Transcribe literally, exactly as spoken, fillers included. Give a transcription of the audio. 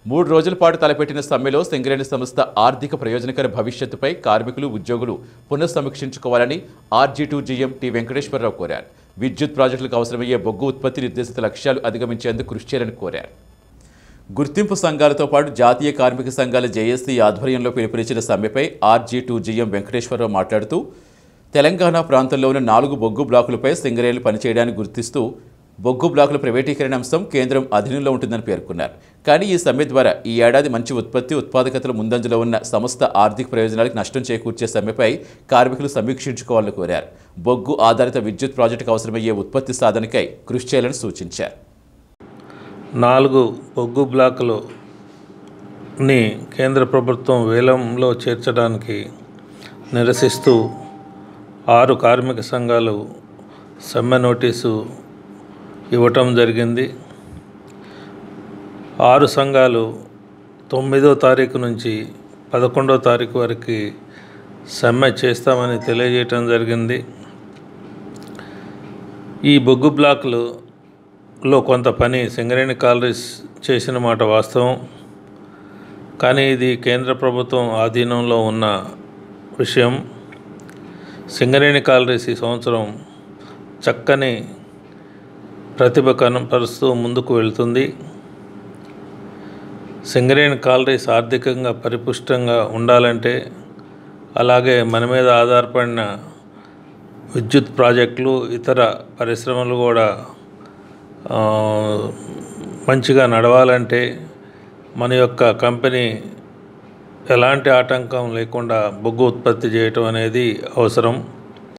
మూడు రోజుల పాటు తలపెట్టిన సమ్మెలో సింగరేణి సంస్థ ఆర్థిక ప్రయోజనకర భవిష్యత్తుపై కార్మికులు ఉద్యోగులు పునఃసమీక్షించుకోవాలని RG two GM T Venkateswararao కోరారు. విద్యుత్ ప్రాజెక్టులకు అవసరమయ్యే బొగ్గు ఉత్పత్తి నిర్దేశిత లక్ష్యాలు అధిగమించేందుకు కృషి చేయాలని కోరారు. గుర్తింపు సంఘాలతో పాటు జాతీయ కార్మిక సంఘాల జేఏసీ ఆధ్వర్యంలో పిలుపునిచ్చిన సమ్మెపై ఆర్జీ టూ జీఎం వెంకటేశ్వరరావు మాట్లాడుతూ తెలంగాణ ప్రాంతంలో ఉన్న నాలుగు బొగ్గు బ్లాకులపై సింగరేణులు పనిచేయడానికి గుర్తిస్తూ బొగ్గు బ్లాకుల ప్రైవేటీకరణ అంశం కేంద్రం అధీనంలో ఉంటుందని పేర్కొన్నారు. కానీ ఈ సమ్మె ద్వారా ఈ ఏడాది మంచి ఉత్పత్తి ఉత్పాదకతల ముందంజలో ఉన్న సంస్థ ఆర్థిక ప్రయోజనాలకు నష్టం చేకూర్చే సమ్మెపై కార్మికులు సమీక్షించుకోవాలని కోరారు. బొగ్గు ఆధారిత విద్యుత్ ప్రాజెక్టుకు అవసరమయ్యే ఉత్పత్తి సాధనకై కృషి చేయాలని సూచించారు. నాలుగు బొగ్గు బ్లాకులని కేంద్ర ప్రభుత్వం వేలంలో చేర్చడానికి నిరసిస్తూ ఆరు కార్మిక సంఘాలు సమ్మె నోటీసు ఇవ్వటం జరిగింది. ఆరు సంఘాలు తొమ్మిదో తారీఖు నుంచి పదకొండో తారీఖు వరకు సమ్మె చేస్తామని తెలియజేయటం జరిగింది. ఈ బొగ్గు బ్లాకులలో కొంత పని సింగరేణి కాలరీస్ చేసిన మాట వాస్తవం. కానీ ఇది కేంద్ర ప్రభుత్వం ఆధీనంలో ఉన్న విషయం. సింగరేణి కాలరీస్ ఈ సంవత్సరం చక్కని ప్రతిభ కనపరుస్తూ ముందుకు వెళ్తుంది. సింగరేణి కాలరీస్ ఆర్థికంగా పరిపుష్టంగా ఉండాలంటే, అలాగే మన మీద ఆధారపడిన విద్యుత్ ప్రాజెక్టులు ఇతర పరిశ్రమలు కూడా మంచిగా నడవాలంటే మన యొక్క కంపెనీ ఎలాంటి ఆటంకం లేకుండా బొగ్గు ఉత్పత్తి చేయటం అనేది అవసరం.